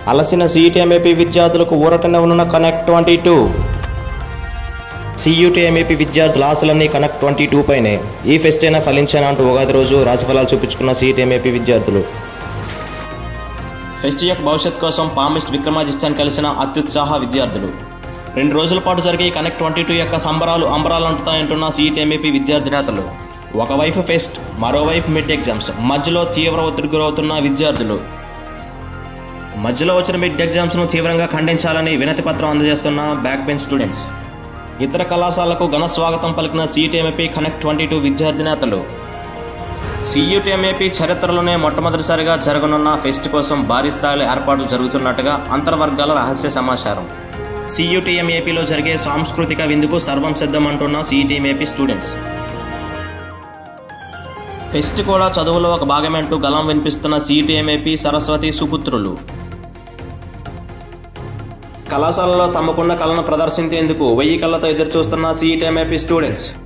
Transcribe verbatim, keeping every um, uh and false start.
అలసిన సీయూటీఎంఏపీ విద్యార్థులకు ఊరటనివ్వనున్న కనెక్ట్ ట్వంటీ టూ. సీయూటీఎంఏపీ విద్యార్థుల ఆశలన్నీ కనెక్ట్ ట్వంటీ టూ పైనే. ఈ ఫెస్ట్ అయినా ఫలించానా అంటూ ఉగాది రోజు రాశిఫలాలు చూపించుకున్న సీయూటీఎంఏపీ విద్యార్థులు. ఫెస్ట్ యొక్క భవిష్యత్ కోసం పామిస్ట్ విక్రమాదిత్యను కలిసిన అత్యుత్సాహ విద్యార్థులు. రెండు రోజుల పాటు జరిగే కనెక్ట్ ట్వంటీ టూ యొక్క సంబరాలు అంబరాలంటుతాయంటున్న సీయూటీఎంఏపీ విద్యార్థి నేతలు. ఒకవైపు ఫెస్ట్, మరోవైపు మిడ్ ఎగ్జామ్స్, మధ్యలో తీవ్ర ఒత్తిడికి గురవుతున్న విద్యార్థులు. మధ్యలో వచ్చిన మిడ్ ఎగ్జామ్స్ను తీవ్రంగా ఖండించాలని వినతి పత్రం అందజేస్తున్న బ్యాక్ బెంచ్ స్టూడెంట్స్. ఇతర కళాశాలకు ఘన స్వాగతం పలికిన సీయూటీఎంఏపీ కనెక్ట్ ట్వంటీ టూ విద్యార్థి నేతలు. సీయూటీఎంఏపీ చరిత్రలోనే మొట్టమొదటిసారిగా జరగనున్న ఫెస్ట్ కోసం భారీ స్థాయిలో ఏర్పాట్లు జరుగుతున్నట్టుగా అంతర్వర్గాల రహస్య సమాచారం. సీయూటీఎంఏపీలో జరిగే సాంస్కృతిక విందుకు సర్వం సిద్ధమంటున్న సీయూటీఎంఏపీ స్టూడెంట్స్. ఫెస్ట్ కూడా చదువులో ఒక భాగమంటూ గలం వినిపిస్తున్న సీయూటీఎంఏపీ సరస్వతి సుపుత్రులు. కళాశాలలో తమకున్న కళను ప్రదర్శించేందుకు వెయ్యి కళ్ళతో ఎదురుచూస్తున్న సీయూటీఎంఏపీ స్టూడెంట్స్.